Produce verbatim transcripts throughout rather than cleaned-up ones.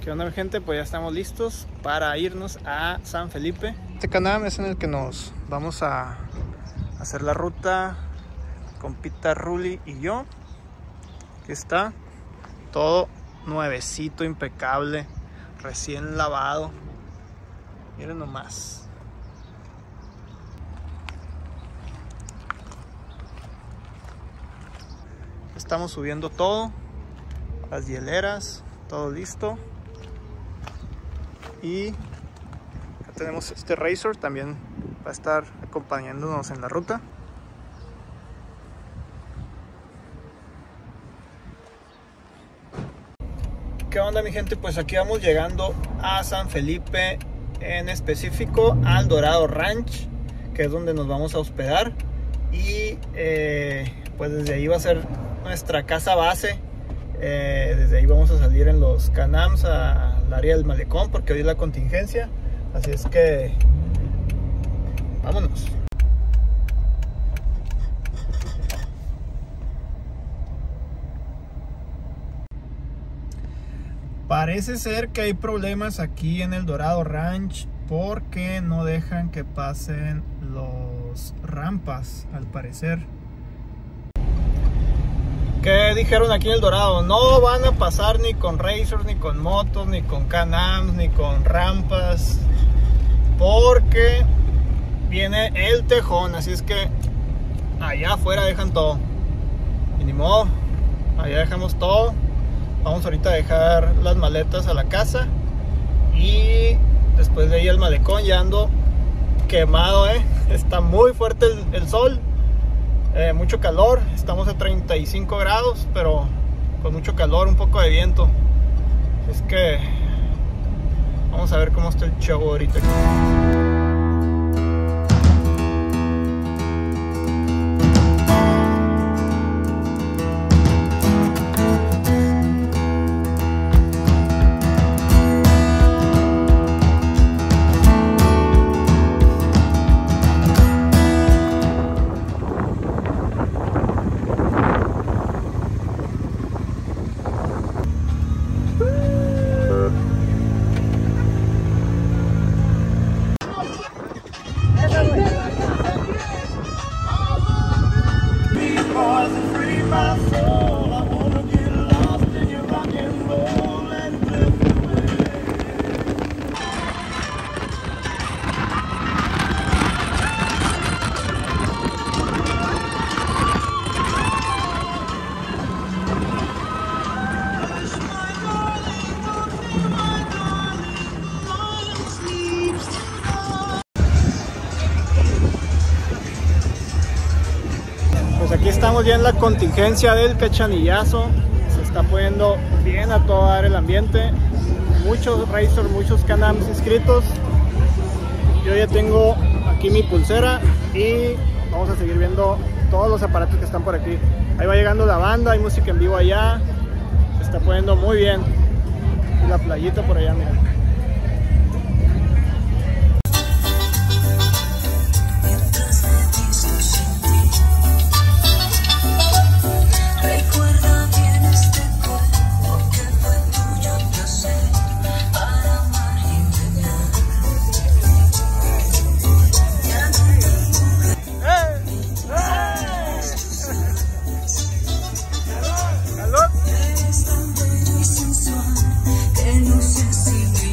¿Qué onda, mi gente? Pues ya estamos listos para irnos a San Felipe. Este canal es en el que nos vamos a hacer la ruta con Pita, Ruli y yo. Aquí está todo nuevecito, impecable, recién lavado. Miren nomás. Estamos subiendo todo, las hieleras, todo listo. Y acá tenemos este Razor, también va a estar acompañándonos en la ruta. ¿Qué onda, mi gente? Pues aquí vamos llegando a San Felipe, en específico al Dorado Ranch, que es donde nos vamos a hospedar. Y eh, pues desde ahí va a ser nuestra casa base. Eh, desde ahí vamos a salir en los Can-Ams al área del malecón, porque hoy es la contingencia. Así es que vámonos. Parece ser que hay problemas aquí en el Dorado Ranch porque no dejan que pasen los rampas, al parecer. ¿Qué dijeron aquí en el Dorado? No van a pasar ni con Razors, ni con motos, ni con Can-Ams, ni con rampas, porque viene el tejón. Así es que allá afuera dejan todo. Y ni modo, allá dejamos todo. Vamos ahorita a dejar las maletas a la casa y después de ahí al malecón. Ya ando quemado, eh. Está muy fuerte el, el sol. Eh, mucho calor, estamos a treinta y cinco grados, pero con mucho calor, un poco de viento. Es que vamos a ver cómo está el show ahorita. Aquí estamos ya en la contingencia del Cachanillazo. Se está poniendo bien a todo dar el ambiente. Muchos Razors, muchos Can-Ams inscritos. Yo ya tengo aquí mi pulsera y vamos a seguir viendo todos los aparatos que están por aquí. Ahí va llegando la banda, hay música en vivo allá. Se está poniendo muy bien. Y la playita por allá, mira. Que no sé si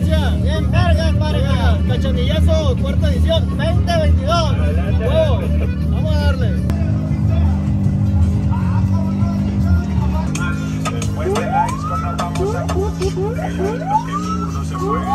competencia. Bien vergas, marca. Cachanillazo, cuarta edición, veinte veintidós. Wow. Vamos a darle. Después de la disco nos vamos a que ya es lo que ninguno se puede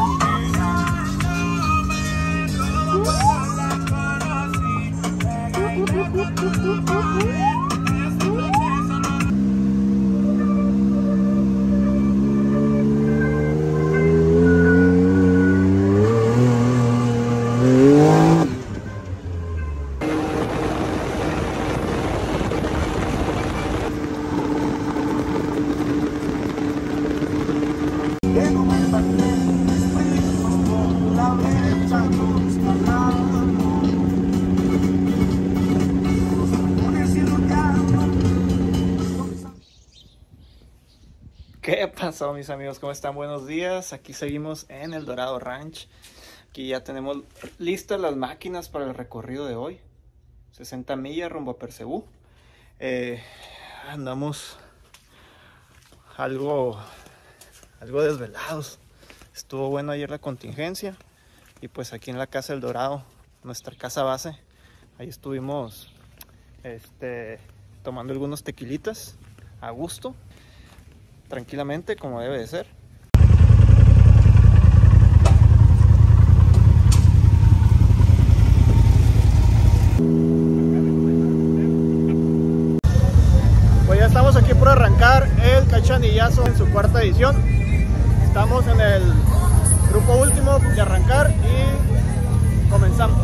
¿Qué pasó, mis amigos? ¿Cómo están? Buenos días. Aquí seguimos en El Dorado Ranch. Aquí ya tenemos listas las máquinas para el recorrido de hoy. sesenta millas rumbo a Percebú. Eh, andamos algo, algo desvelados. Estuvo bueno ayer la contingencia. Y pues aquí en la Casa El Dorado, nuestra casa base, ahí estuvimos este, tomando algunos tequilitas a gusto. Tranquilamente, como debe de ser. Pues ya estamos aquí por arrancar el Cachanillazo en su cuarta edición. Estamos en el grupo último de arrancar y comenzamos.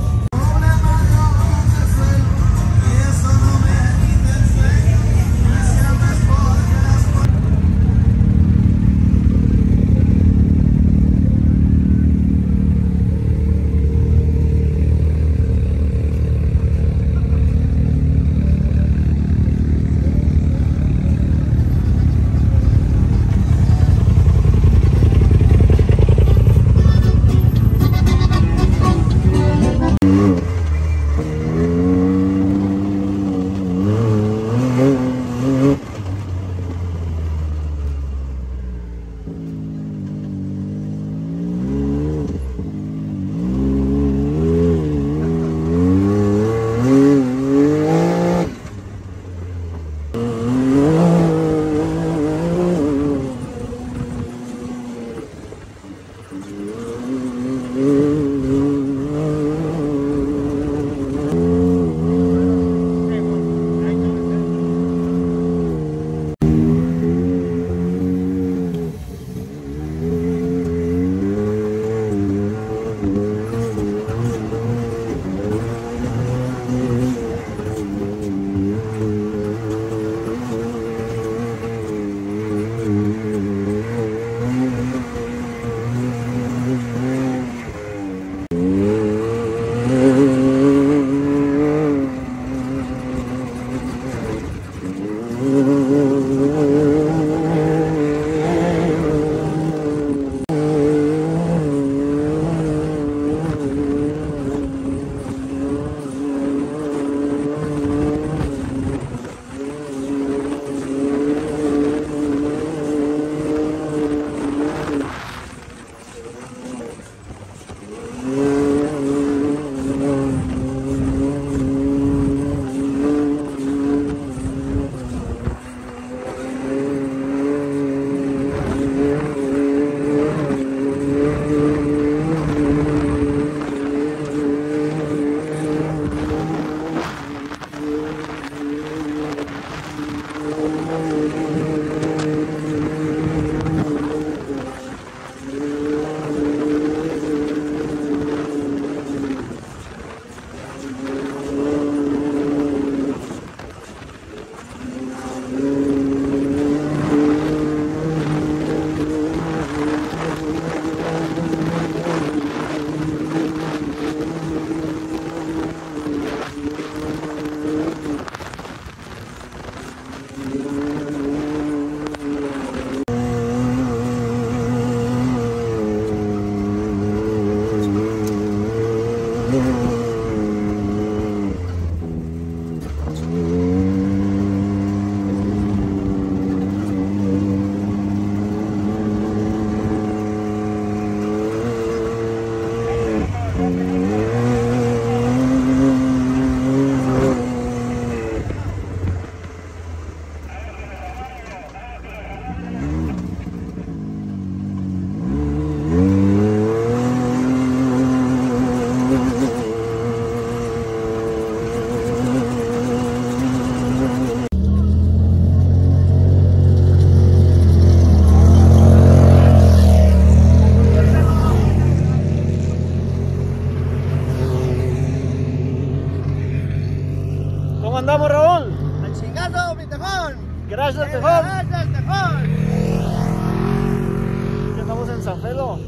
eso?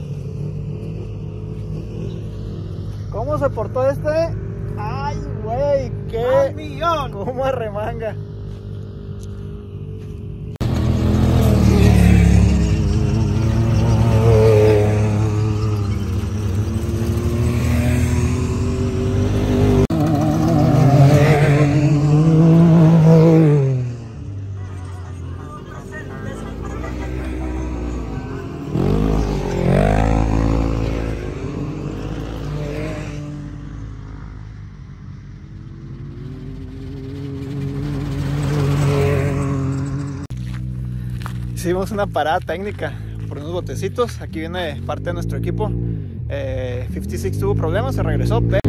¿Cómo se portó este? Ay, güey, qué... ¡Al millón! ¿Cómo arremanga? Hicimos una parada técnica por unos botecitos. Aquí viene parte de nuestro equipo. eh, cincuenta y seis tuvo problemas, se regresó. Pero...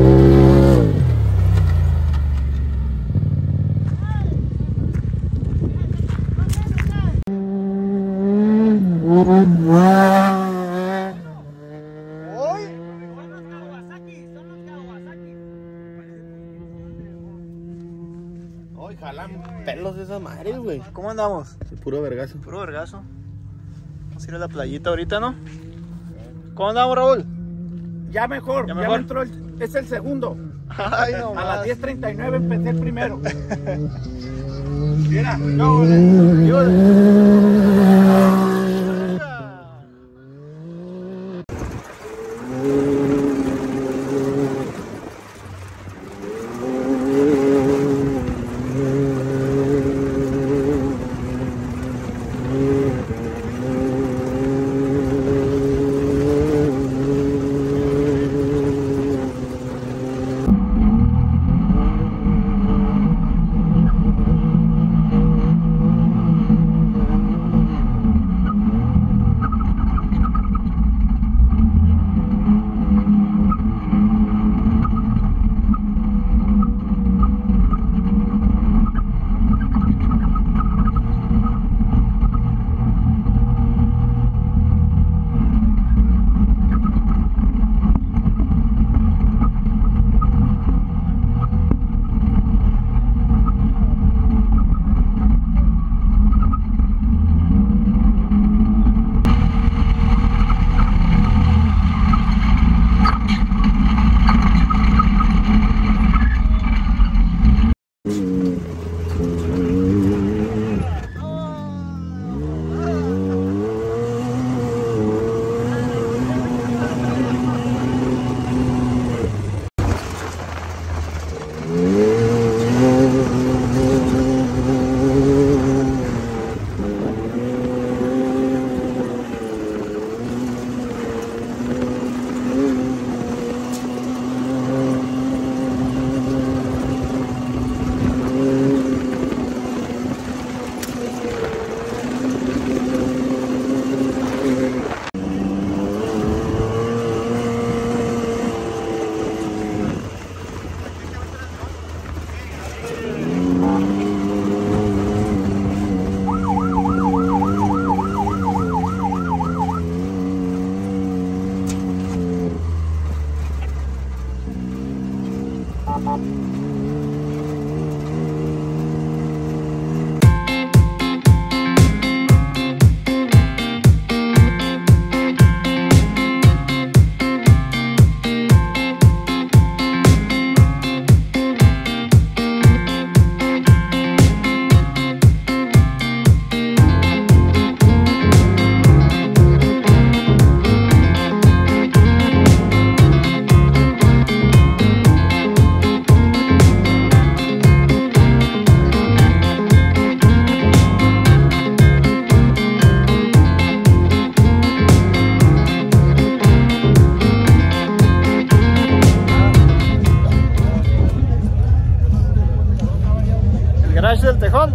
Ay, jalan pelos de esas madres, güey. ¿Cómo andamos? Puro vergazo. Puro vergazo. Vamos a ir a la playita ahorita, ¿no? ¿Cómo andamos, Raúl? Ya mejor, Ya ya, mejor. me entró el, es el segundo. Ay, no A las más. diez treinta y nueve empecé el primero. Mira, No, Garage del Tejón.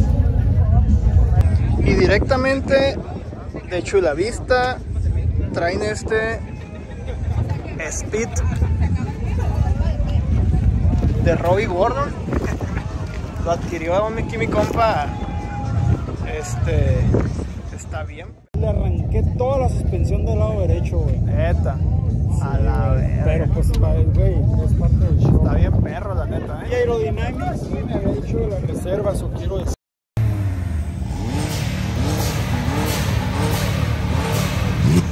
Y directamente de Chulavista traen este Speed de Robbie Gordon. Lo adquirió aquí mi compa. Este está bien. Le arranqué toda la suspensión del lado derecho, güey. Neta. A la verga. Pero pues, para el güey, es parte del show. Está bien perro, la neta, Y ¿eh? Aerodynamics, sí, me había dicho de las reservas, o quiero decir.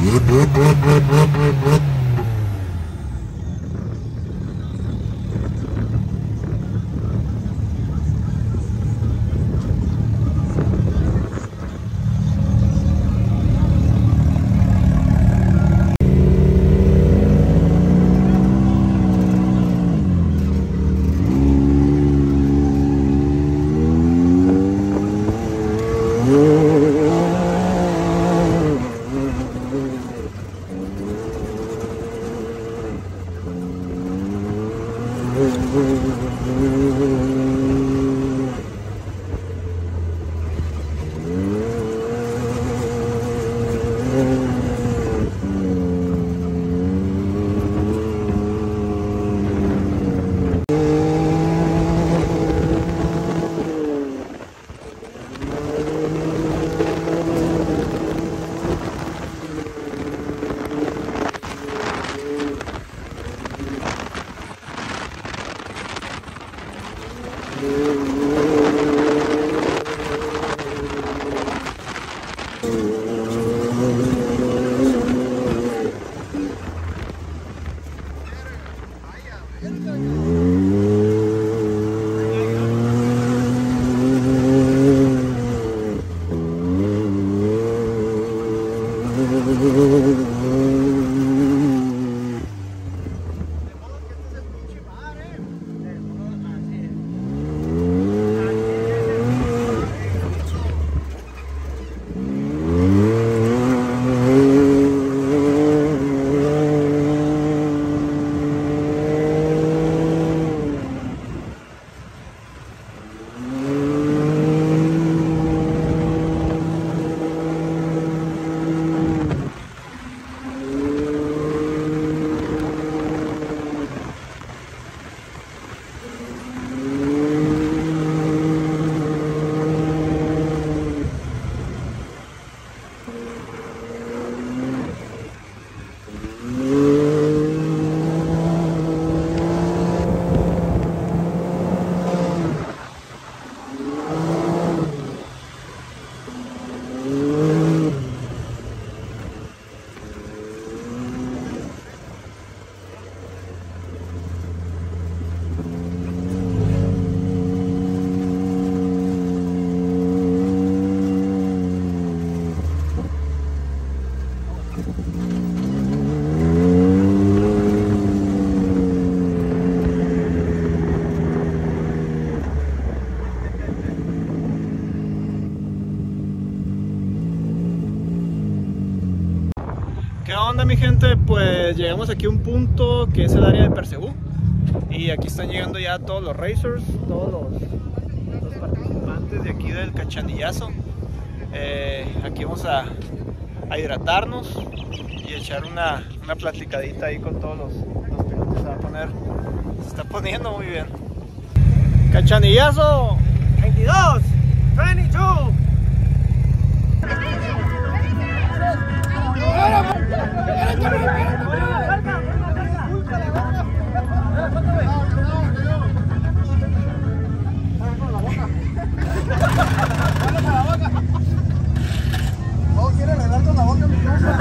¿Qué onda, mi gente? Pues llegamos aquí a un punto que es el área de Percebú y aquí están llegando ya todos los racers, todos los, los participantes de aquí del Cachanillazo. Eh, aquí vamos a, a hidratarnos y echar una, una platicadita ahí con todos los, los pilotos. Se va a poner, se está poniendo muy bien. Cachanillazo veintidós, veintidós. No quiere le dar con la boca a mi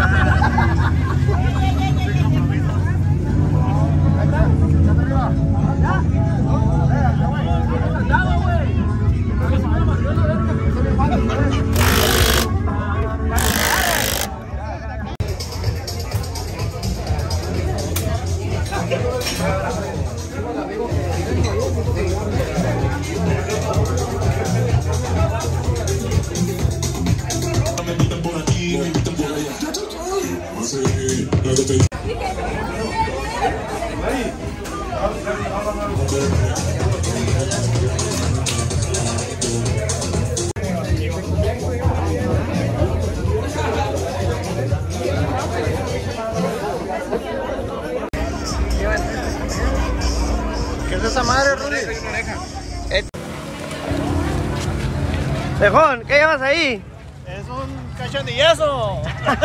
¿Qué es esa madre, Ruli? Tejón, ¿qué llevas ahí? Es un cachanillazo.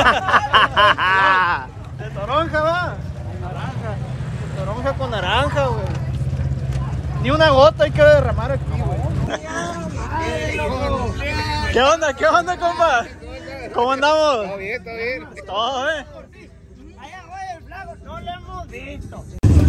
De toronja, va. Naranja. De toronja con naranja, güey. Ni una gota hay que derramar aquí, güey. ¿Qué onda? ¿Qué onda, compa? ¿Cómo andamos? Todo bien, todo bien. Todo, ¿eh? Allá voy el flaco, no lo hemos visto.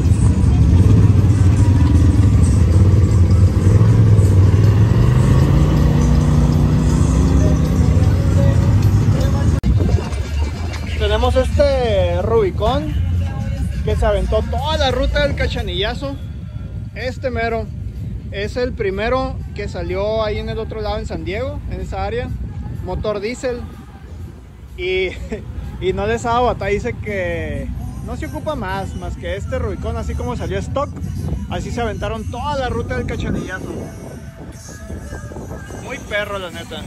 Tenemos este Rubicón que se aventó toda la ruta del Cachanillazo. Este mero es el primero que salió ahí en el otro lado, en San Diego, en esa área. Motor diésel. Y, y no les ha dado batalla. Dice que no se ocupa más, más que este Rubicón, así como salió stock. Así se aventaron toda la ruta del Cachanillazo. Muy perro, la neta.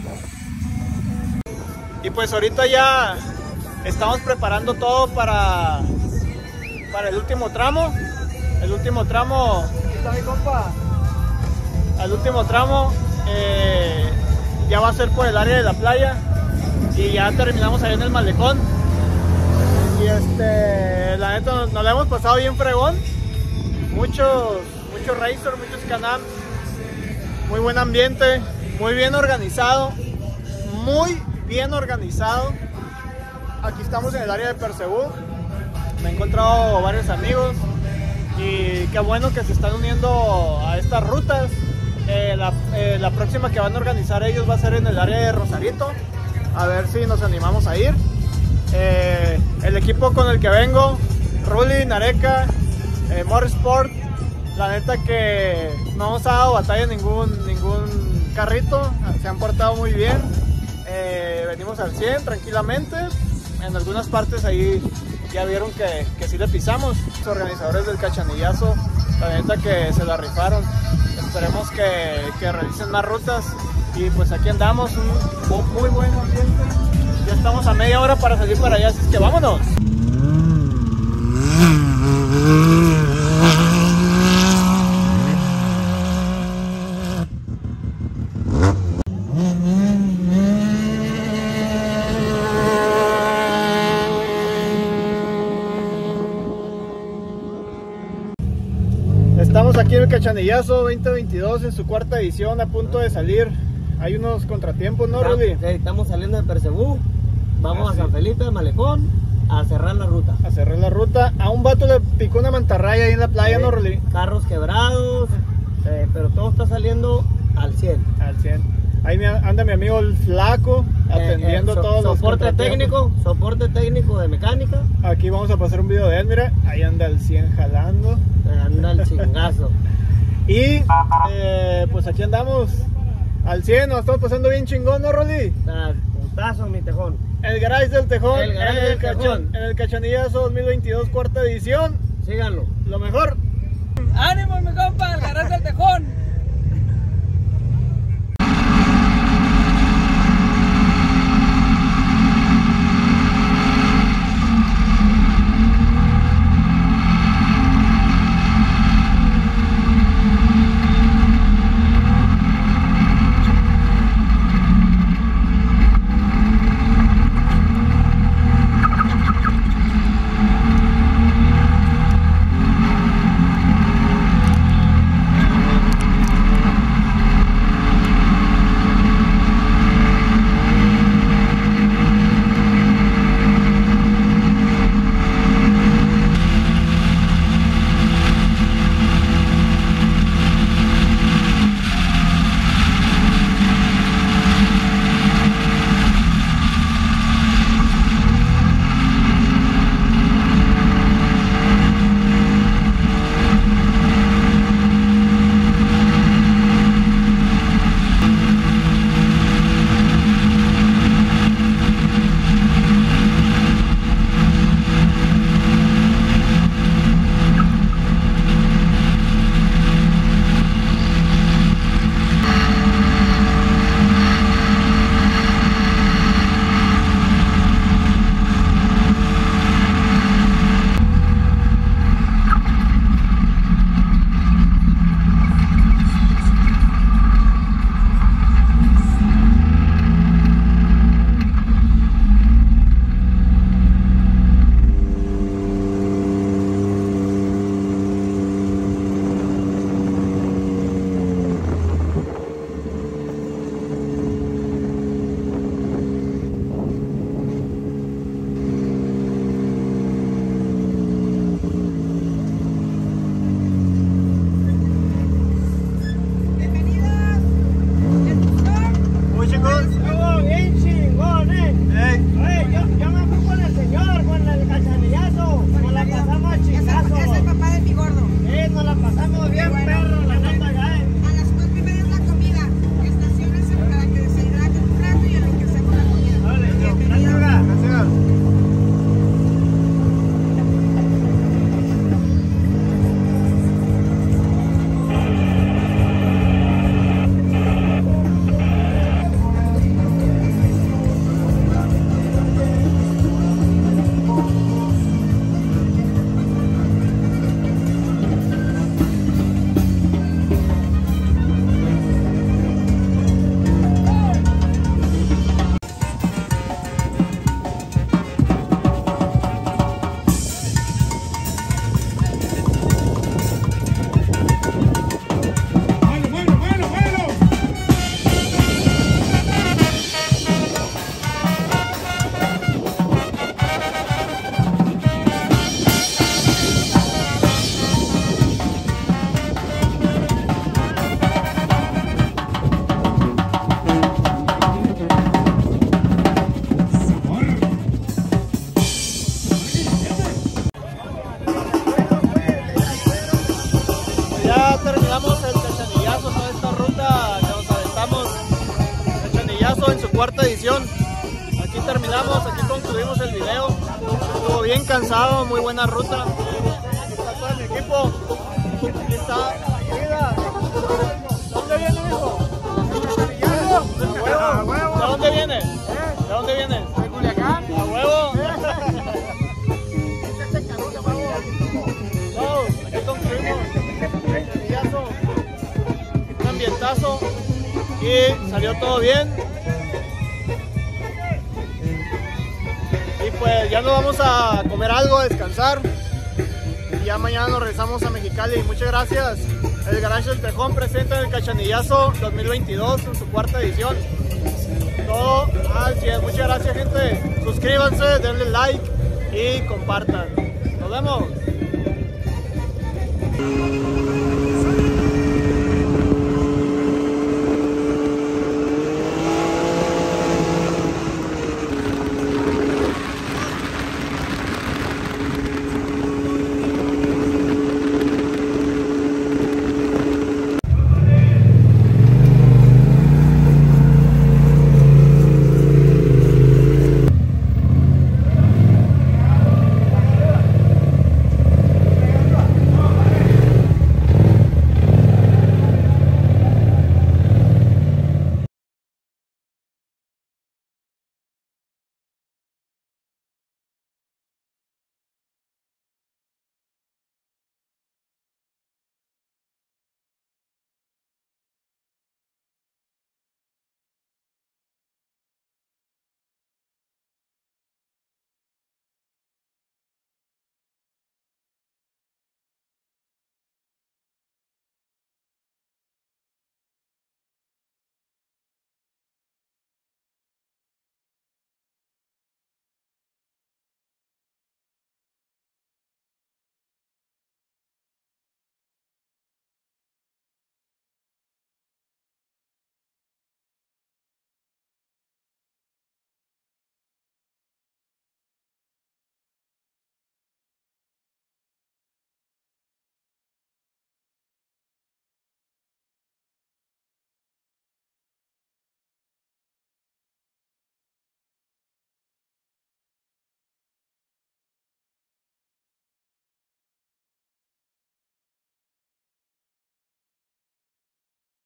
Y pues ahorita ya estamos preparando todo para, para el último tramo. El último tramo, aquí está mi compa. El último tramo eh, ya va a ser por el área de la playa. Y ya terminamos ahí en el malecón. Y este, la neta nos, nos la hemos pasado bien fregón. Muchos, muchos racers, muchos Can-Am. Muy buen ambiente, muy bien organizado. Muy bien organizado. Aquí estamos en el área de Percebú. Me he encontrado varios amigos y qué bueno que se están uniendo a estas rutas. Eh, la, eh, la próxima que van a organizar ellos va a ser en el área de Rosarito. A ver si nos animamos a ir. Eh, el equipo con el que vengo, Ruli, Nareca, eh, Motorsport, la neta que no nos ha dado batalla ningún, ningún carrito. Se han portado muy bien. Eh, venimos al cien tranquilamente. En algunas partes ahí ya vieron que, que sí le pisamos. Los organizadores del Cachanillazo, la neta que se la rifaron. Esperemos que, que realicen más rutas. Y pues aquí andamos, un muy buen ambiente. Ya estamos a media hora para salir para allá, así es que vámonos. Estamos aquí en el Cachanillazo veinte veintidós en su cuarta edición, a punto de salir. Hay unos contratiempos, ¿no, Rudy? Estamos saliendo de Percebú, vamos Ah, a San sí. Felipe, Malecón, a cerrar la ruta. A cerrar la ruta. A un vato le picó una mantarraya ahí en la playa, ¿no, Rudy? Carros quebrados, eh, pero todo está saliendo al cien. Al cien. Ahí me anda mi amigo el Flaco, atendiendo Eh, eh, so- todos los soporte contratiempos. técnico, soporte técnico de mecánica, Aquí vamos a pasar un video de él, mira. Ahí anda el cien jalando. eh, anda el chingazo. Y eh, pues aquí andamos al cien, nos estamos pasando bien chingón, ¿no, Rolly? Está putazo mi tejón. El Garage del Tejón, El Garage en, el del Cachan- Tejón. en el Cachanillazo dos mil veintidós, cuarta edición. Síganlo. Lo mejor. ¡Ánimo, mi compa! ¡El Garage del Tejón! edición. Aquí terminamos, aquí concluimos el video. Estuvo bien cansado, muy buena ruta. Aquí está todo mi equipo. Aquí está. Mira. ¿De dónde viene, hijo? ¿A huevo? ¿De dónde viene? ¿De dónde viene? De Culiacán. ¿A huevo? No, aquí concluimos. Un ambientazo. Y salió todo bien. Y pues ya nos vamos a comer algo, a descansar. Y ya mañana nos regresamos a Mexicali. Muchas gracias. El Garage del Tejón presenta el Cachanillazo dos mil veintidós en su cuarta edición. Todo al cien. Muchas gracias, gente. Suscríbanse, denle like y compartan. Nos vemos.